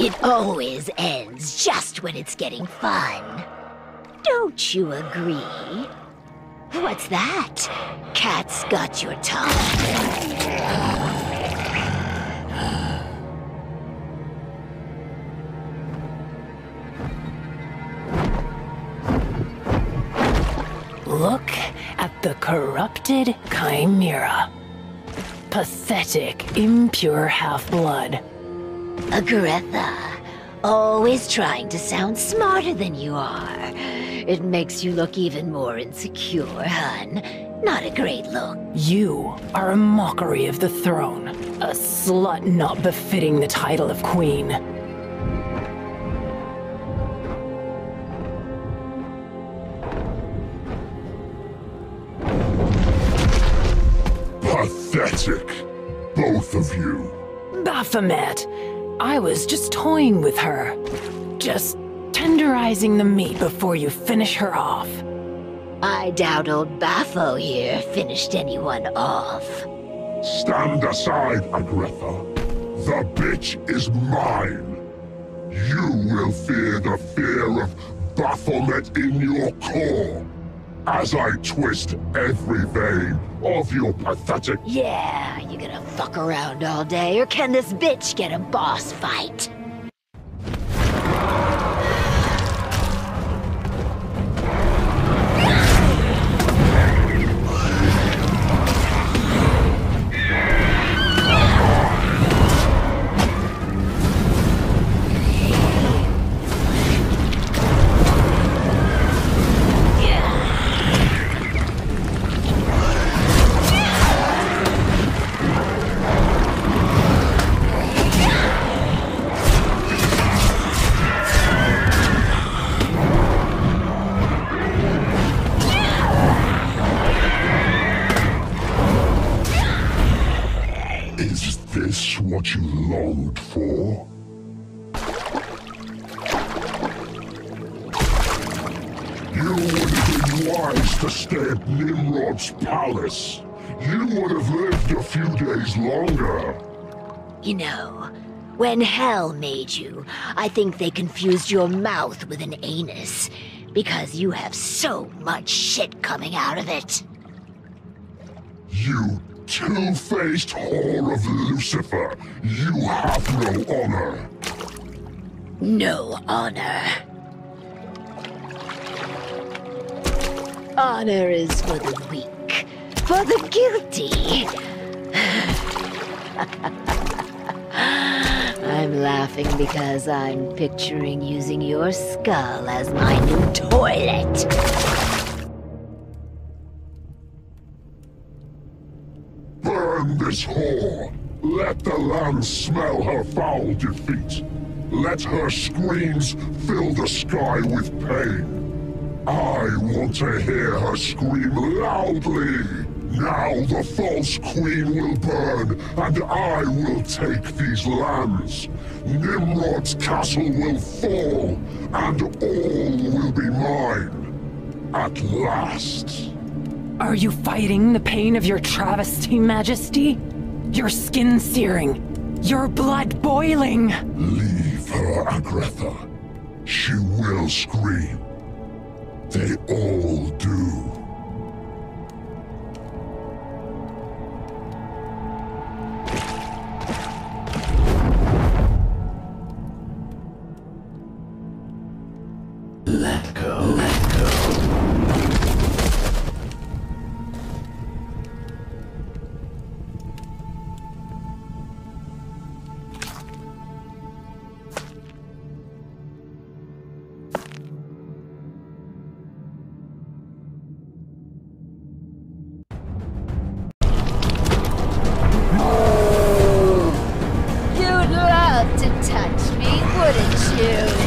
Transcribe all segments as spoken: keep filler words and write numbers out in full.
It always ends just when it's getting fun. Don't you agree? What's that? Cat's got your tongue. Look at the corrupted Chimera. Pathetic, impure half-blood. Aggretha, always trying to sound smarter than you are. It makes you look even more insecure, hun. Not a great look. You are a mockery of the throne. A slut not befitting the title of queen. Pathetic, both of you. Baphomet, I was just toying with her. Just tenderizing the meat before you finish her off. I doubt old Baffo here finished anyone off. Stand aside, Aggretha. The bitch is mine. You will fear the fear of Baphomet in your core, as I twist every vein of your pathetic— Yeah, you gonna fuck around all day, or can this bitch get a boss fight? Is this what you longed for? You would have been wise to stay at Nimrod's palace. You would have lived a few days longer. You know, when Hell made you, I think they confused your mouth with an anus, because you have so much shit coming out of it. You two-faced whore of Lucifer, you have no honor. No honor. Honor is for the weak, for the guilty. I'm laughing because I'm picturing using your skull as my new toilet. Burn this whore! Let the land smell her foul defeat! Let her screams fill the sky with pain! I want to hear her scream loudly! Now the false queen will burn, and I will take these lands! Nimrod's castle will fall, and all will be mine! At last! Are you fighting the pain of your travesty, Majesty? Your skin searing, your blood boiling! Leave her, Aggretha. She will scream. They all do. Let go. Let go. You'd love to touch me, wouldn't you?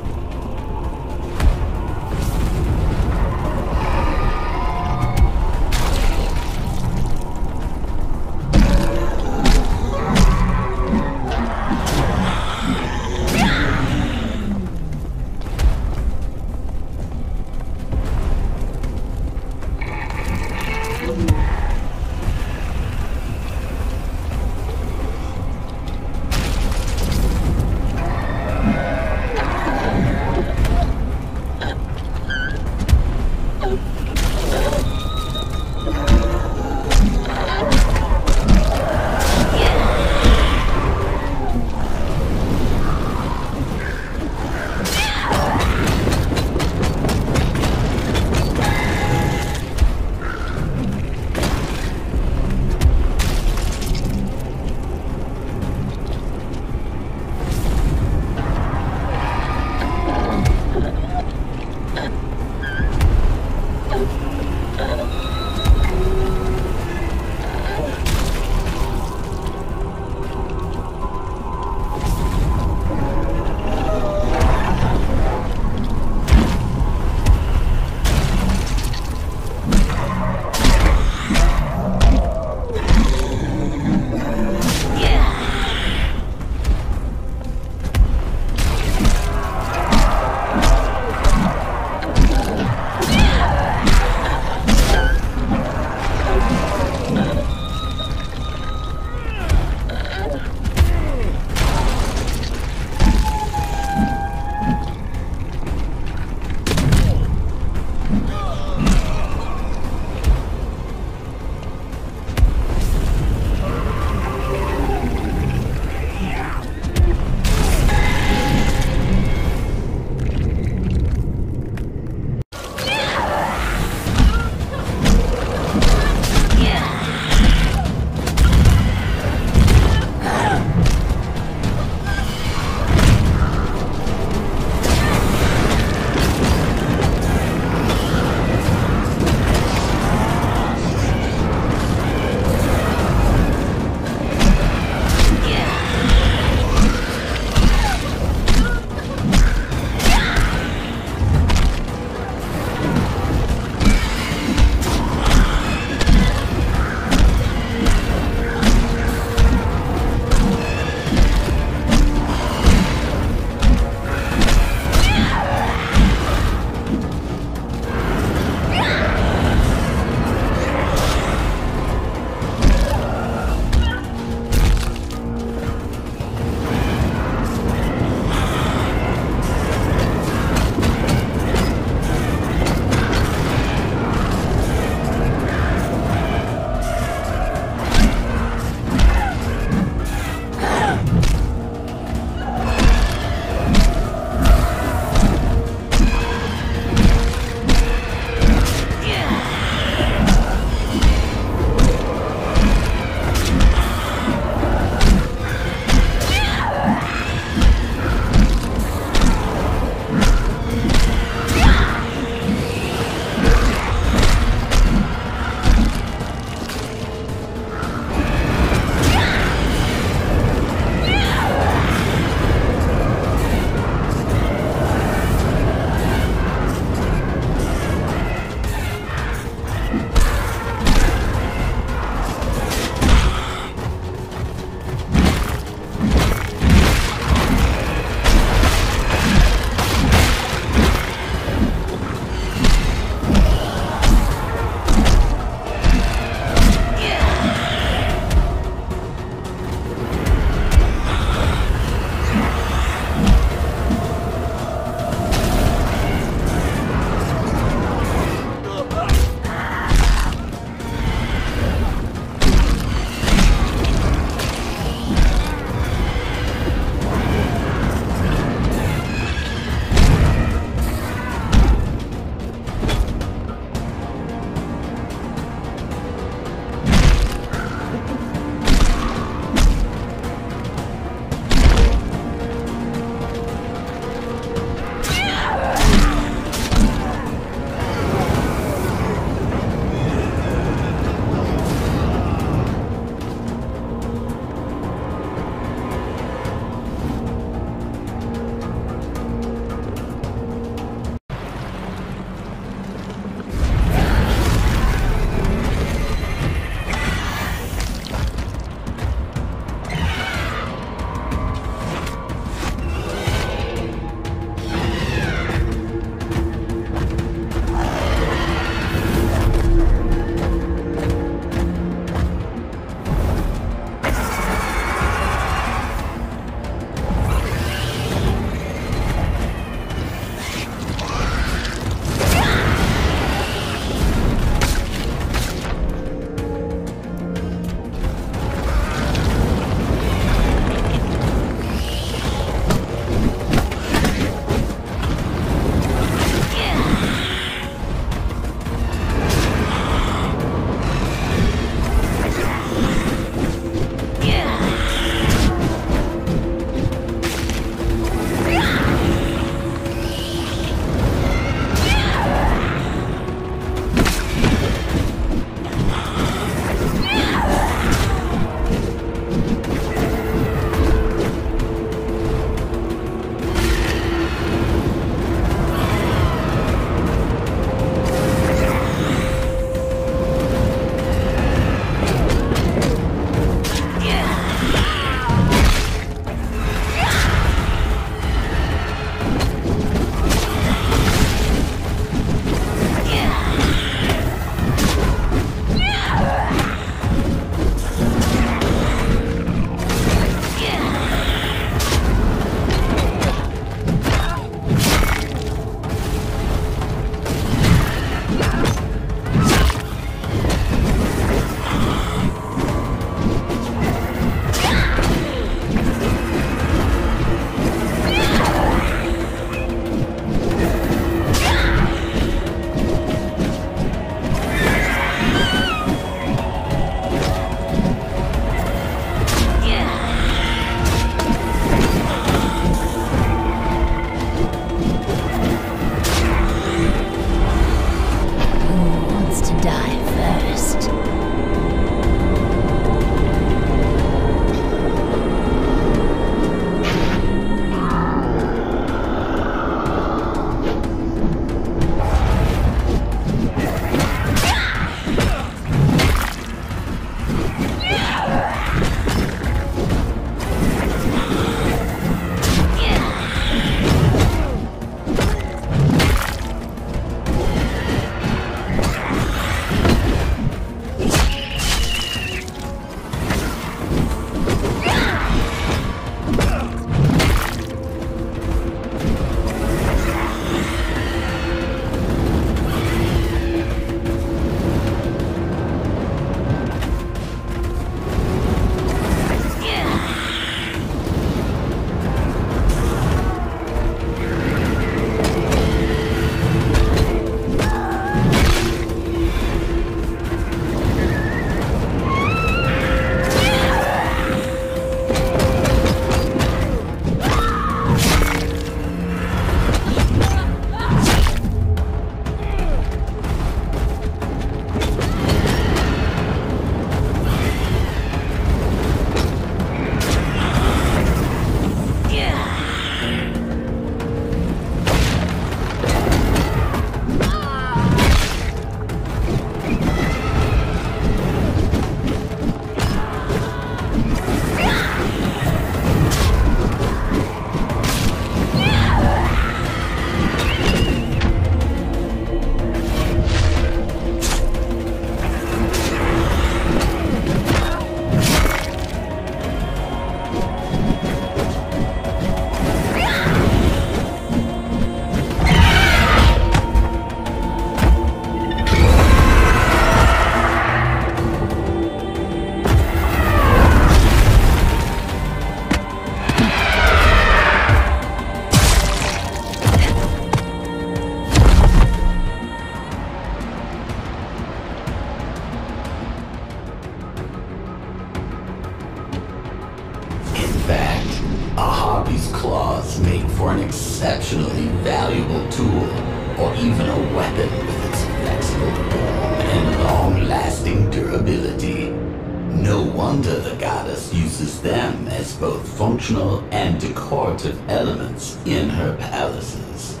for an exceptionally valuable tool, or even a weapon with its flexible form and long-lasting durability. No wonder the goddess uses them as both functional and decorative elements in her palaces.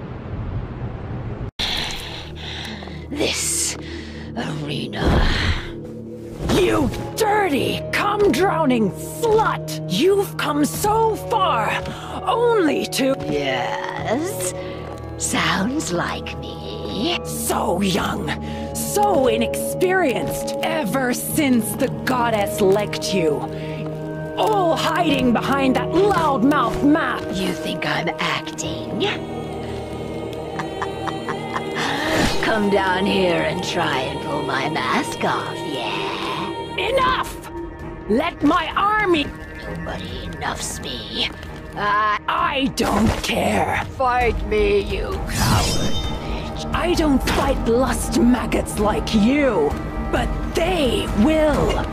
This arena. You dirty, cum-drowning slut! You've come so far, only to— Yes? Sounds like me. So young, so inexperienced, ever since the goddess licked you. All hiding behind that loudmouth map. You think I'm acting? Come down here and try and pull my mask off, yeah? Enough! Let my army— Nobody enoughs me. I... I don't care. Fight me, you coward bitch. I don't fight lust maggots like you, but they will.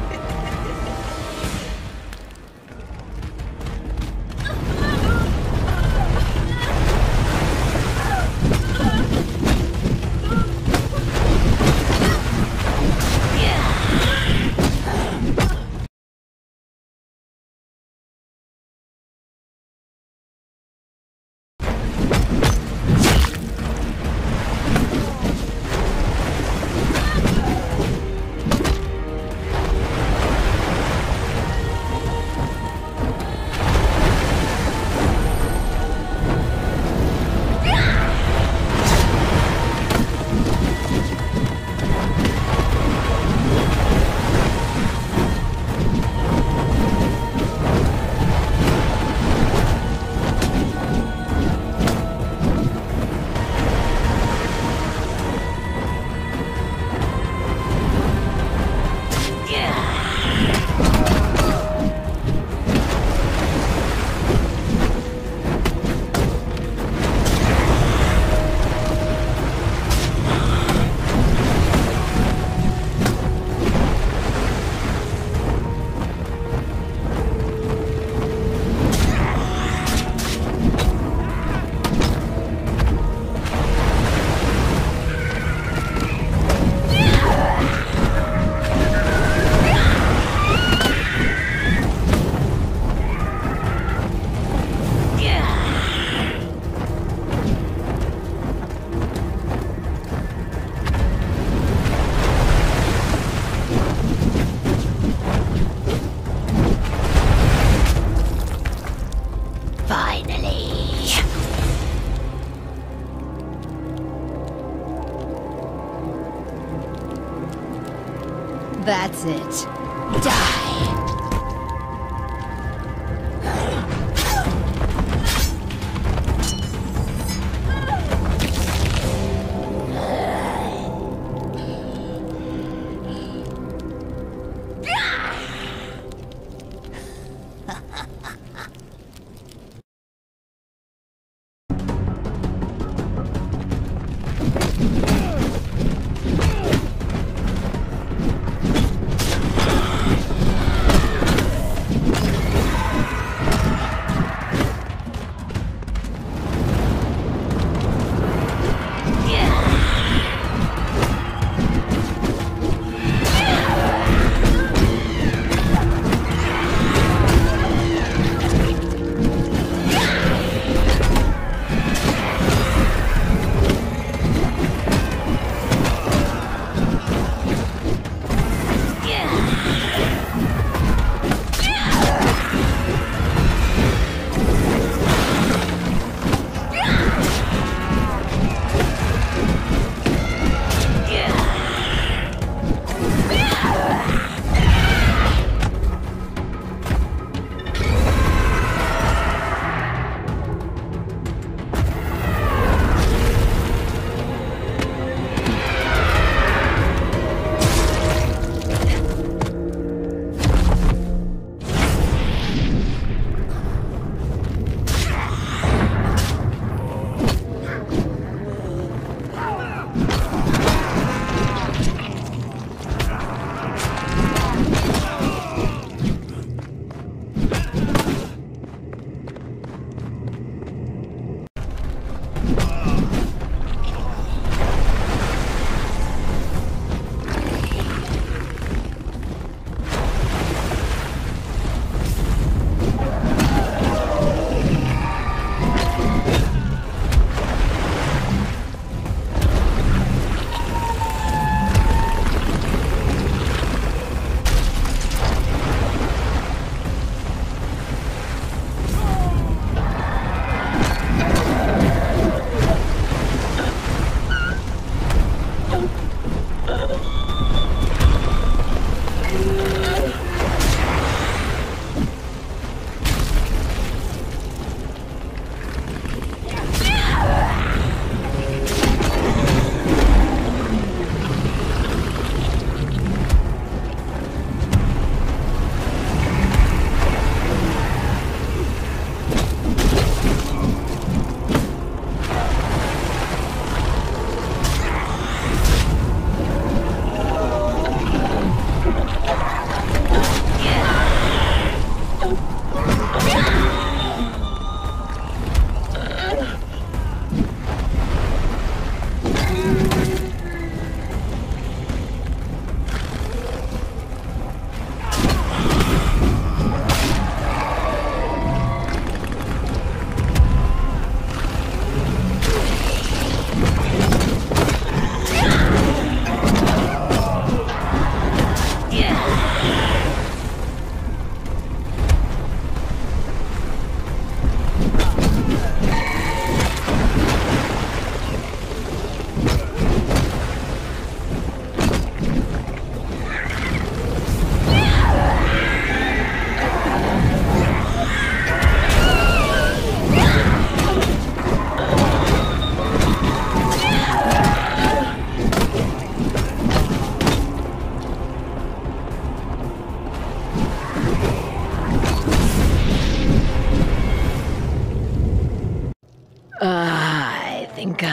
That's it. Die!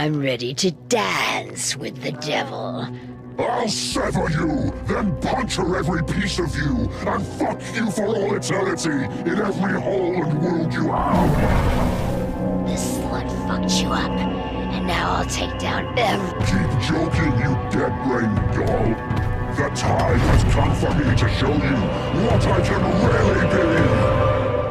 I'm ready to dance with the devil. I'll sever you, then puncture every piece of you, and fuck you for all eternity in every hole and wound you have. This slut fucked you up, and now I'll take down every... Keep joking, you dead-brained doll. The time has come for me to show you what I can really be.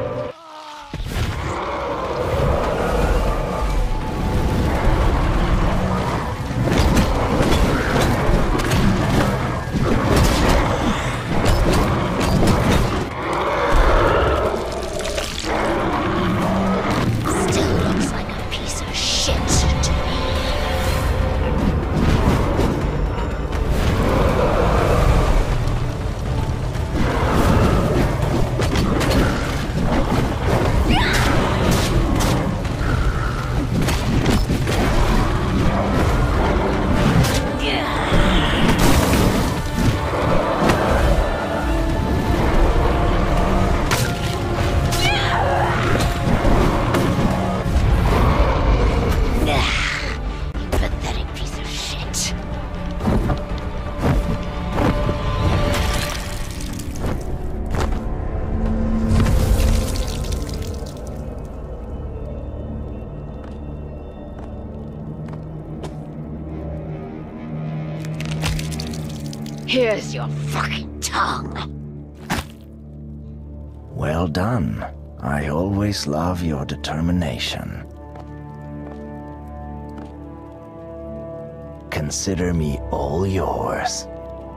Here's your fucking tongue. Well done. I always love your determination. Consider me all yours.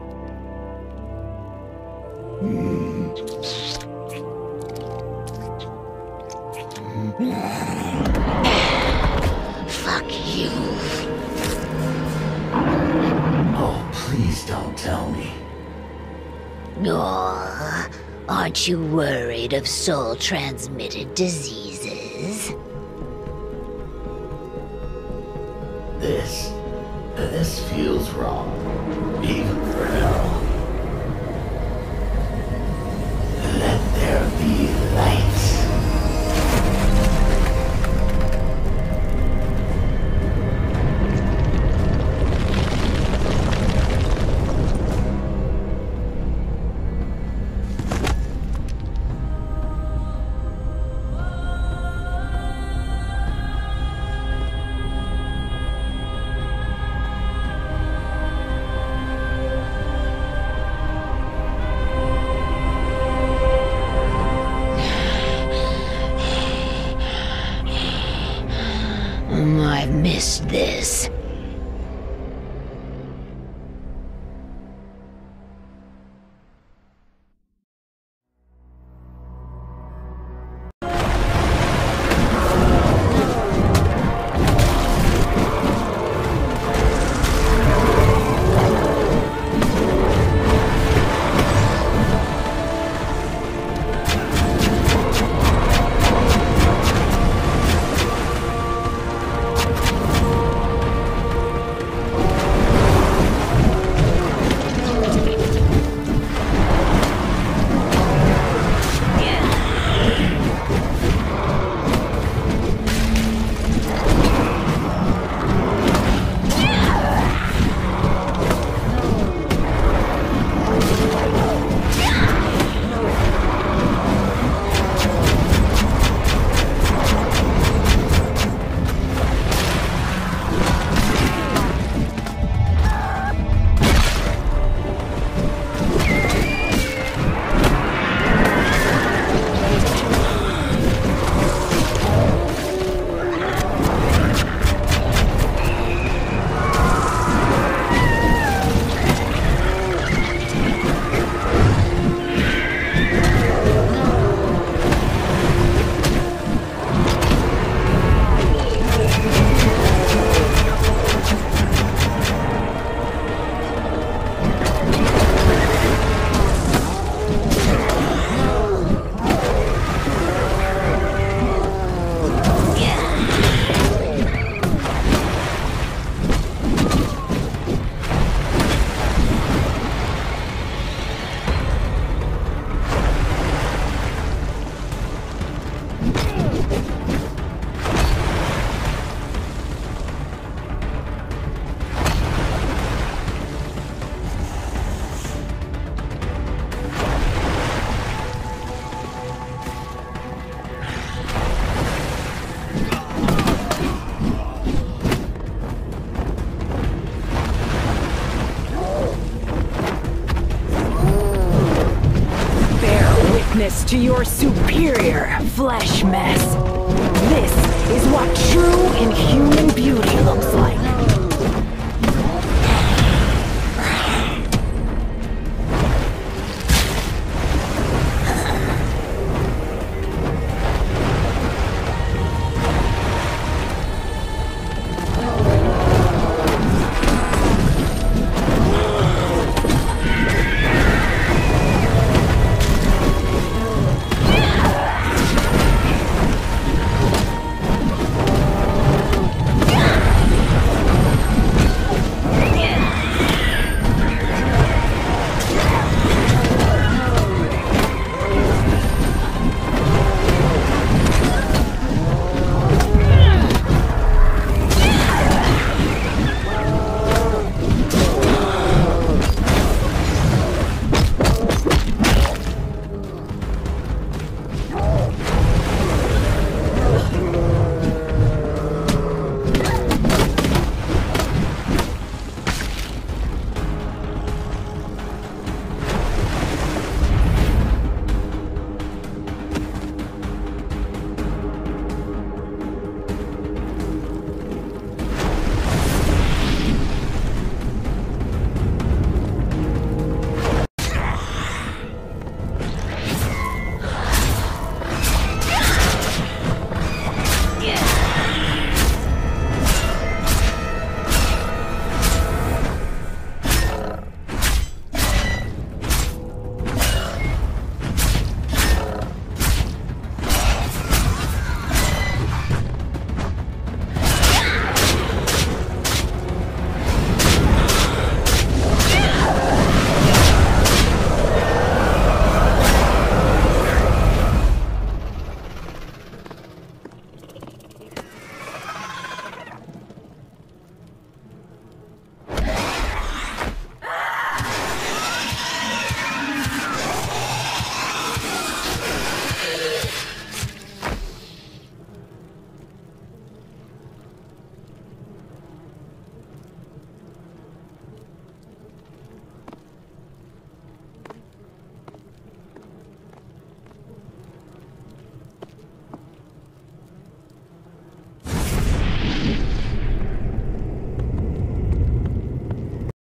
Fuck you. Oh, please don't tell me. Aw, aren't you worried of soul-transmitted diseases? This... this feels wrong. Even for hell. Let there be light. I've missed this. witness to your superior flesh mess. This is what true inhuman beauty looks like.